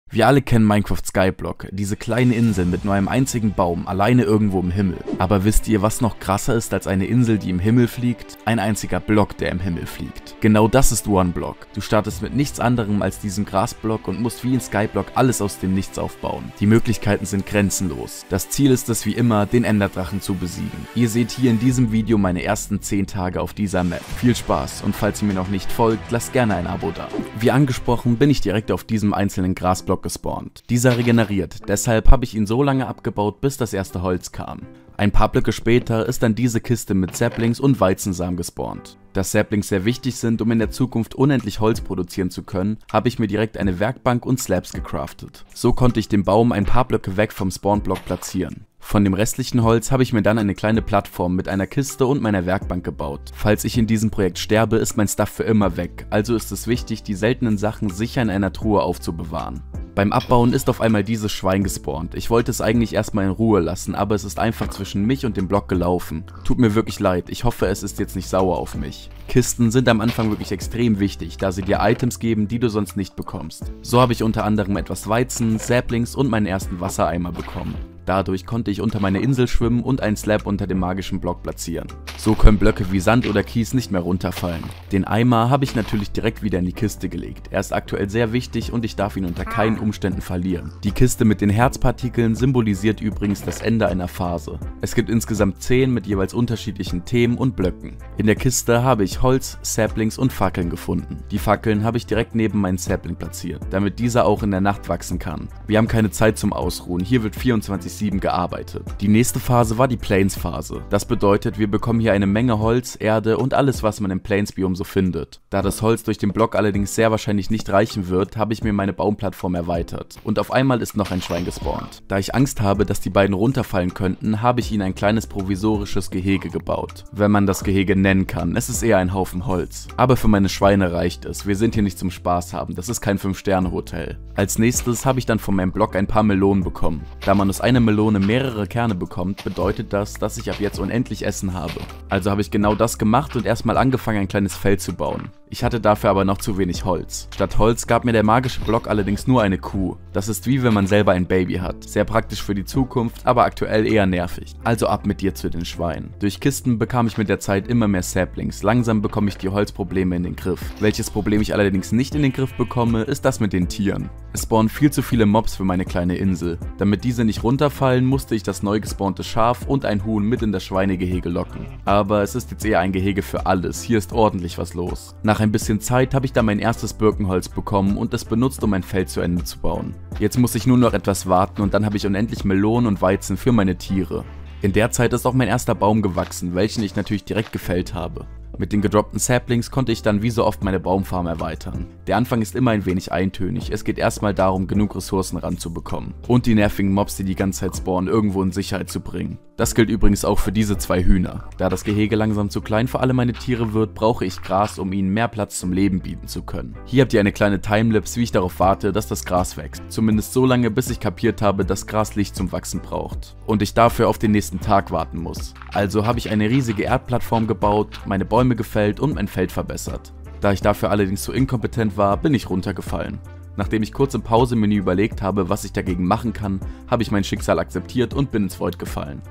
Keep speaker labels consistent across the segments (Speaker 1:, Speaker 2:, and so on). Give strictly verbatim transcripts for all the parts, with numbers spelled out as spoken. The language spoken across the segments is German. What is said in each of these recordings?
Speaker 1: Wir alle kennen Minecraft Skyblock, diese kleine Insel mit nur einem einzigen Baum, alleine irgendwo im Himmel. Aber wisst ihr, was noch krasser ist als eine Insel, die im Himmel fliegt? Ein einziger Block, der im Himmel fliegt. Genau das ist OneBlock. Du startest mit nichts anderem als diesem Grasblock und musst wie in Skyblock alles aus dem Nichts aufbauen. Die Möglichkeiten sind grenzenlos. Das Ziel ist es wie immer, den Enderdrachen zu besiegen. Ihr seht hier in diesem Video meine ersten zehn Tage auf dieser Map. Viel Spaß und falls ihr mir noch nicht folgt, lasst gerne ein Abo da. Wie angesprochen bin ich direkt auf diesem einzelnen Grasblock gespawnt. Dieser regeneriert, deshalb habe ich ihn so lange abgebaut, bis das erste Holz kam. Ein paar Blöcke später ist dann diese Kiste mit Saplings und Weizensamen gespawnt. Dass Saplings sehr wichtig sind, um in der Zukunft unendlich Holz produzieren zu können, habe ich mir direkt eine Werkbank und Slabs gecraftet. So konnte ich den Baum ein paar Blöcke weg vom Spawnblock platzieren. Von dem restlichen Holz habe ich mir dann eine kleine Plattform mit einer Kiste und meiner Werkbank gebaut. Falls ich in diesem Projekt sterbe, ist mein Stuff für immer weg, also ist es wichtig, die seltenen Sachen sicher in einer Truhe aufzubewahren. Beim Abbauen ist auf einmal dieses Schwein gespawnt. Ich wollte es eigentlich erstmal in Ruhe lassen, aber es ist einfach zwischen mich und dem Block gelaufen. Tut mir wirklich leid, ich hoffe, es ist jetzt nicht sauer auf mich. Kisten sind am Anfang wirklich extrem wichtig, da sie dir Items geben, die du sonst nicht bekommst. So habe ich unter anderem etwas Weizen, Saplings und meinen ersten Wassereimer bekommen. Dadurch konnte ich unter meine Insel schwimmen und einen Slab unter dem magischen Block platzieren. So können Blöcke wie Sand oder Kies nicht mehr runterfallen. Den Eimer habe ich natürlich direkt wieder in die Kiste gelegt. Er ist aktuell sehr wichtig und ich darf ihn unter keinen Umständen verlieren. Die Kiste mit den Herzpartikeln symbolisiert übrigens das Ende einer Phase. Es gibt insgesamt zehn mit jeweils unterschiedlichen Themen und Blöcken. In der Kiste habe ich Holz, Saplings und Fackeln gefunden. Die Fackeln habe ich direkt neben meinen Sapling platziert, damit dieser auch in der Nacht wachsen kann. Wir haben keine Zeit zum Ausruhen, hier wird vierundzwanzig sieben gearbeitet. Die nächste Phase war die Plains-Phase. Das bedeutet, wir bekommen hier eine Menge Holz, Erde und alles, was man im Plains-Biom so findet. Da das Holz durch den Block allerdings sehr wahrscheinlich nicht reichen wird, habe ich mir meine Baumplattform erweitert. Und auf einmal ist noch ein Schwein gespawnt. Da ich Angst habe, dass die beiden runterfallen könnten, habe ich ihnen ein kleines provisorisches Gehege gebaut. Wenn man das Gehege nennen kann, es ist eher ein Haufen Holz. Aber für meine Schweine reicht es. Wir sind hier nicht zum Spaß haben, das ist kein fünf Sterne Hotel. Als nächstes habe ich dann von meinem Block ein paar Melonen bekommen. Da man aus einer Melone mehrere Kerne bekommt, bedeutet das, dass ich ab jetzt unendlich Essen habe. Also habe ich genau das gemacht und erstmal angefangen, ein kleines Feld zu bauen. Ich hatte dafür aber noch zu wenig Holz. Statt Holz gab mir der magische Block allerdings nur eine Kuh. Das ist wie wenn man selber ein Baby hat. Sehr praktisch für die Zukunft, aber aktuell eher nervig. Also ab mit dir zu den Schweinen. Durch Kisten bekam ich mit der Zeit immer mehr Saplings. Langsam bekomme ich die Holzprobleme in den Griff. Welches Problem ich allerdings nicht in den Griff bekomme, ist das mit den Tieren. Es spawnen viel zu viele Mobs für meine kleine Insel. Damit diese nicht runterfallen, musste ich das neu gespawnte Schaf und ein Huhn mit in das Schweinegehege locken. Aber es ist jetzt eher ein Gehege für alles. Hier ist ordentlich was los. Nach ein bisschen Zeit habe ich dann mein erstes Birkenholz bekommen und es benutzt, um mein Feld zu Ende zu bauen. Jetzt muss ich nur noch etwas warten und dann habe ich unendlich Melonen und Weizen für meine Tiere. In der Zeit ist auch mein erster Baum gewachsen, welchen ich natürlich direkt gefällt habe. Mit den gedroppten Saplings konnte ich dann wie so oft meine Baumfarm erweitern. Der Anfang ist immer ein wenig eintönig, es geht erstmal darum, genug Ressourcen ranzubekommen. Und die nervigen Mobs, die die ganze Zeit spawnen, irgendwo in Sicherheit zu bringen. Das gilt übrigens auch für diese zwei Hühner. Da das Gehege langsam zu klein für alle meine Tiere wird, brauche ich Gras, um ihnen mehr Platz zum Leben bieten zu können. Hier habt ihr eine kleine Timelapse, wie ich darauf warte, dass das Gras wächst. Zumindest so lange, bis ich kapiert habe, dass Gras Licht zum Wachsen braucht. Und ich dafür auf den nächsten Tag warten muss. Also habe ich eine riesige Erdplattform gebaut, meine Bäume gefällt und mein Feld verbessert. Da ich dafür allerdings zu inkompetent war, bin ich runtergefallen. Nachdem ich kurz im Pausemenü überlegt habe, was ich dagegen machen kann, habe ich mein Schicksal akzeptiert und bin ins Void gefallen.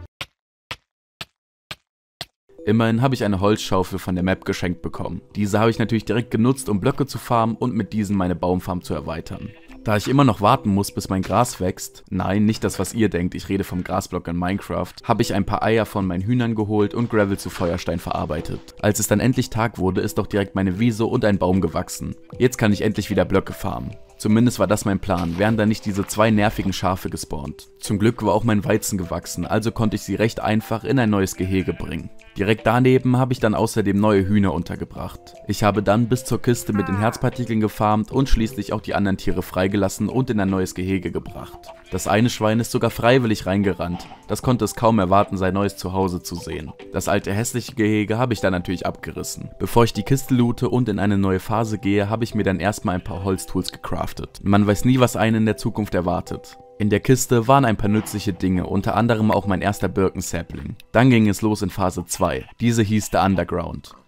Speaker 1: Immerhin habe ich eine Holzschaufel von der Map geschenkt bekommen. Diese habe ich natürlich direkt genutzt, um Blöcke zu farmen und mit diesen meine Baumfarm zu erweitern. Da ich immer noch warten muss, bis mein Gras wächst, nein, nicht das, was ihr denkt, ich rede vom Grasblock in Minecraft, habe ich ein paar Eier von meinen Hühnern geholt und Gravel zu Feuerstein verarbeitet. Als es dann endlich Tag wurde, ist auch direkt meine Wiese und ein Baum gewachsen. Jetzt kann ich endlich wieder Blöcke farmen. Zumindest war das mein Plan, wären da nicht diese zwei nervigen Schafe gespawnt. Zum Glück war auch mein Weizen gewachsen, also konnte ich sie recht einfach in ein neues Gehege bringen. Direkt daneben habe ich dann außerdem neue Hühner untergebracht. Ich habe dann bis zur Kiste mit den Herzpartikeln gefarmt und schließlich auch die anderen Tiere freigelassen und in ein neues Gehege gebracht. Das eine Schwein ist sogar freiwillig reingerannt. Das konnte es kaum erwarten, sein neues Zuhause zu sehen. Das alte hässliche Gehege habe ich dann natürlich abgerissen. Bevor ich die Kiste loote und in eine neue Phase gehe, habe ich mir dann erstmal ein paar Holztools gecraftet. Man weiß nie, was einen in der Zukunft erwartet. In der Kiste waren ein paar nützliche Dinge, unter anderem auch mein erster Birken-Sapling. Dann ging es los in Phase zwei. Diese hieß The Underground.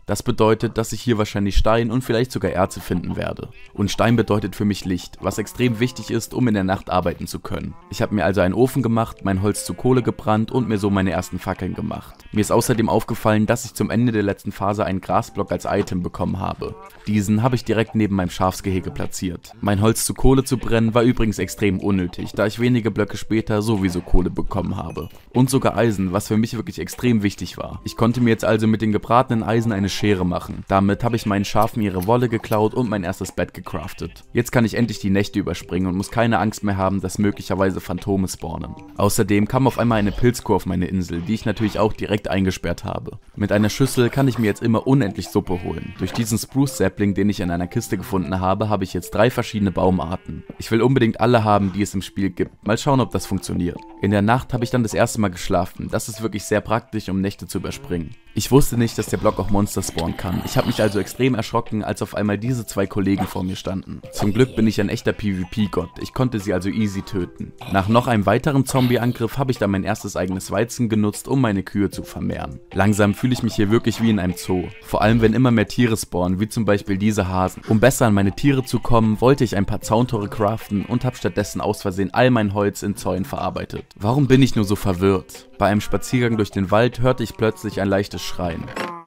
Speaker 1: Das bedeutet, dass ich hier wahrscheinlich Stein und vielleicht sogar Erze finden werde. Und Stein bedeutet für mich Licht, was extrem wichtig ist, um in der Nacht arbeiten zu können. Ich habe mir also einen Ofen gemacht, mein Holz zu Kohle gebrannt und mir so meine ersten Fackeln gemacht. Mir ist außerdem aufgefallen, dass ich zum Ende der letzten Phase einen Grasblock als Item bekommen habe. Diesen habe ich direkt neben meinem Schafsgehege platziert. Mein Holz zu Kohle zu brennen war übrigens extrem unnötig, da ich wenige Blöcke später sowieso Kohle bekommen habe. Und sogar Eisen, was für mich wirklich extrem wichtig war. Ich konnte mir jetzt also mit den gebratenen Eisen eine Schere machen. Damit habe ich meinen Schafen ihre Wolle geklaut und mein erstes Bett gecraftet. Jetzt kann ich endlich die Nächte überspringen und muss keine Angst mehr haben, dass möglicherweise Phantome spawnen. Außerdem kam auf einmal eine Pilzkuh auf meine Insel, die ich natürlich auch direkt eingesperrt habe. Mit einer Schüssel kann ich mir jetzt immer unendlich Suppe holen. Durch diesen Spruce Sapling, den ich in einer Kiste gefunden habe, habe ich jetzt drei verschiedene Baumarten. Ich will unbedingt alle haben, die es im Spiel gibt. Mal schauen, ob das funktioniert. In der Nacht habe ich dann das erste Mal geschlafen. Das ist wirklich sehr praktisch, um Nächte zu überspringen. Ich wusste nicht, dass der Block auch Monster spawnen kann. Ich habe mich also extrem erschrocken, als auf einmal diese zwei Kollegen vor mir standen. Zum Glück bin ich ein echter PvP-Gott, ich konnte sie also easy töten. Nach noch einem weiteren Zombie-Angriff habe ich dann mein erstes eigenes Weizen genutzt, um meine Kühe zu vermehren. Langsam fühle ich mich hier wirklich wie in einem Zoo. Vor allem, wenn immer mehr Tiere spawnen, wie zum Beispiel diese Hasen. Um besser an meine Tiere zu kommen, wollte ich ein paar Zauntore craften und habe stattdessen aus Versehen all mein Holz in Zäunen verarbeitet. Warum bin ich nur so verwirrt? Bei einem Spaziergang durch den Wald hörte ich plötzlich ein leichtes Schreien.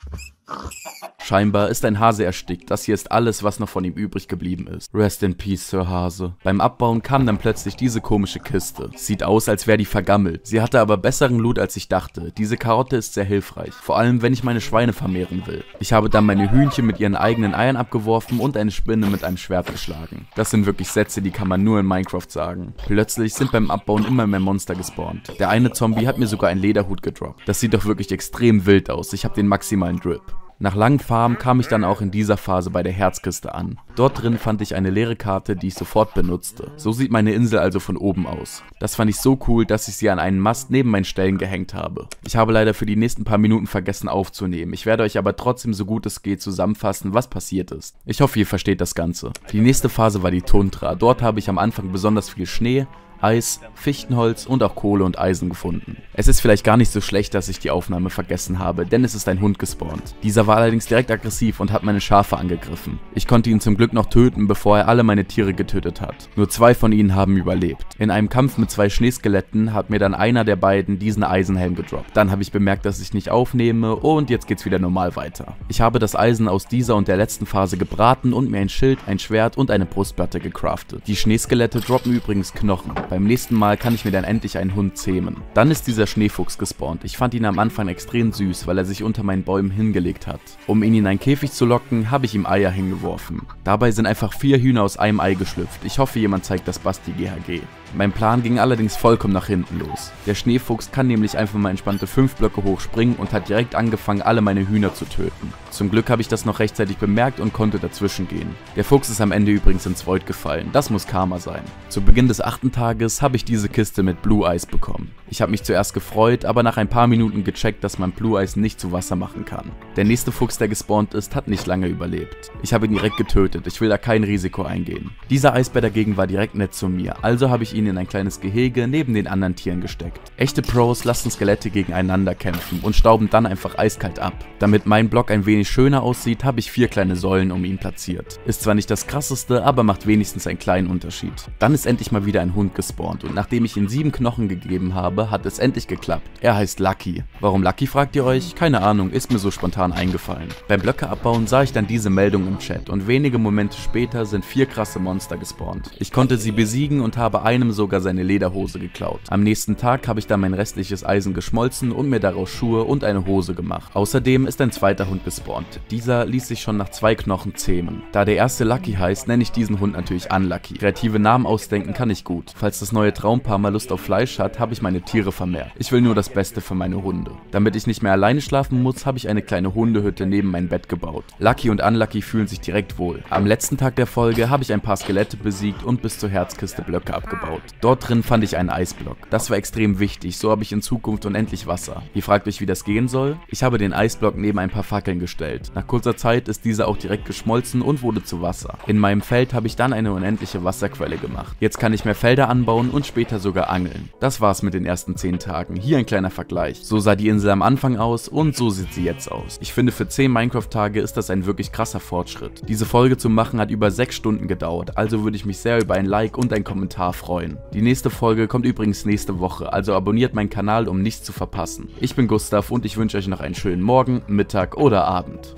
Speaker 1: Scheinbar ist ein Hase erstickt, das hier ist alles, was noch von ihm übrig geblieben ist. Rest in peace, Sir Hase. Beim Abbauen kam dann plötzlich diese komische Kiste. Sieht aus, als wäre die vergammelt. Sie hatte aber besseren Loot, als ich dachte. Diese Karotte ist sehr hilfreich, vor allem wenn ich meine Schweine vermehren will. Ich habe dann meine Hühnchen mit ihren eigenen Eiern abgeworfen und eine Spinne mit einem Schwert geschlagen. Das sind wirklich Sätze, die kann man nur in Minecraft sagen. Plötzlich sind beim Abbauen immer mehr Monster gespawnt. Der eine Zombie hat mir sogar einen Lederhut gedroppt. Das sieht doch wirklich extrem wild aus. Ich habe den maximalen Drip. Nach langen Farmen kam ich dann auch in dieser Phase bei der Herzkiste an. Dort drin fand ich eine leere Karte, die ich sofort benutzte. So sieht meine Insel also von oben aus. Das fand ich so cool, dass ich sie an einen Mast neben meinen Ställen gehängt habe. Ich habe leider für die nächsten paar Minuten vergessen aufzunehmen. Ich werde euch aber trotzdem so gut es geht zusammenfassen, was passiert ist. Ich hoffe, ihr versteht das Ganze. Die nächste Phase war die Tundra. Dort habe ich am Anfang besonders viel Schnee, Eis, Fichtenholz und auch Kohle und Eisen gefunden. Es ist vielleicht gar nicht so schlecht, dass ich die Aufnahme vergessen habe, denn es ist ein Hund gespawnt. Dieser war allerdings direkt aggressiv und hat meine Schafe angegriffen. Ich konnte ihn zum Glück noch töten, bevor er alle meine Tiere getötet hat. Nur zwei von ihnen haben überlebt. In einem Kampf mit zwei Schneeskeletten hat mir dann einer der beiden diesen Eisenhelm gedroppt. Dann habe ich bemerkt, dass ich nicht aufnehme und jetzt geht's wieder normal weiter. Ich habe das Eisen aus dieser und der letzten Phase gebraten und mir ein Schild, ein Schwert und eine Brustplatte gecraftet. Die Schneeskelette droppen übrigens Knochen. Beim nächsten Mal kann ich mir dann endlich einen Hund zähmen. Dann ist dieser Schneefuchs gespawnt. Ich fand ihn am Anfang extrem süß, weil er sich unter meinen Bäumen hingelegt hat. Um ihn in einen Käfig zu locken, habe ich ihm Eier hingeworfen. Dabei sind einfach vier Hühner aus einem Ei geschlüpft. Ich hoffe, jemand zeigt das Basti G H G. Mein Plan ging allerdings vollkommen nach hinten los. Der Schneefuchs kann nämlich einfach mal entspannte fünf Blöcke hochspringen und hat direkt angefangen, alle meine Hühner zu töten. Zum Glück habe ich das noch rechtzeitig bemerkt und konnte dazwischen gehen. Der Fuchs ist am Ende übrigens ins Void gefallen. Das muss Karma sein. Zu Beginn des achten Tages habe ich diese Kiste mit Blue Ice bekommen. Ich habe mich zuerst gefreut, aber nach ein paar Minuten gecheckt, dass man Blue Ice nicht zu Wasser machen kann. Der nächste Fuchs, der gespawnt ist, hat nicht lange überlebt. Ich habe ihn direkt getötet, ich will da kein Risiko eingehen. Dieser Eisbär dagegen war direkt nett zu mir, also habe ich ihn in ein kleines Gehege neben den anderen Tieren gesteckt. Echte Pros lassen Skelette gegeneinander kämpfen und stauben dann einfach eiskalt ab. Damit mein Block ein wenig schöner aussieht, habe ich vier kleine Säulen um ihn platziert. Ist zwar nicht das krasseste, aber macht wenigstens einen kleinen Unterschied. Dann ist endlich mal wieder ein Hund gespawnt und nachdem ich ihm sieben Knochen gegeben habe, hat es endlich geklappt. Er heißt Lucky. Warum Lucky, fragt ihr euch? Keine Ahnung, ist mir so spontan eingefallen. Beim Blöcke abbauen sah ich dann diese Meldung im Chat und wenige Momente später sind vier krasse Monster gespawnt. Ich konnte sie besiegen und habe einem sogar seine Lederhose geklaut. Am nächsten Tag habe ich dann mein restliches Eisen geschmolzen und mir daraus Schuhe und eine Hose gemacht. Außerdem ist ein zweiter Hund gespawnt. Dieser ließ sich schon nach zwei Knochen zähmen. Da der erste Lucky heißt, nenne ich diesen Hund natürlich Unlucky. Kreative Namen ausdenken kann ich gut. Falls das neue Traumpaar mal Lust auf Fleisch hat, habe ich meine Tiere vermehrt. Ich will nur das Beste für meine Hunde. Damit ich nicht mehr alleine schlafen muss, habe ich eine kleine Hundehütte neben mein Bett gebaut. Lucky und Unlucky fühlen sich direkt wohl. Am letzten Tag der Folge habe ich ein paar Skelette besiegt und bis zur Herzkiste Blöcke abgebaut. gebaut. Dort drin fand ich einen Eisblock. Das war extrem wichtig, so habe ich in Zukunft unendlich Wasser. Ihr fragt euch, wie das gehen soll? Ich habe den Eisblock neben ein paar Fackeln gestellt. Nach kurzer Zeit ist dieser auch direkt geschmolzen und wurde zu Wasser. In meinem Feld habe ich dann eine unendliche Wasserquelle gemacht. Jetzt kann ich mehr Felder anbauen und später sogar angeln. Das war's mit den ersten zehn Tagen. Hier ein kleiner Vergleich. So sah die Insel am Anfang aus und so sieht sie jetzt aus. Ich finde, für zehn Minecraft-Tage ist das ein wirklich krasser Fortschritt. Diese Folge zu machen hat über sechs Stunden gedauert, also würde ich mich sehr über ein Like und ein Kommentar freuen. Die nächste Folge kommt übrigens nächste Woche, also abonniert meinen Kanal, um nichts zu verpassen. Ich bin Gustav und ich wünsche euch noch einen schönen Morgen, Mittag oder Abend.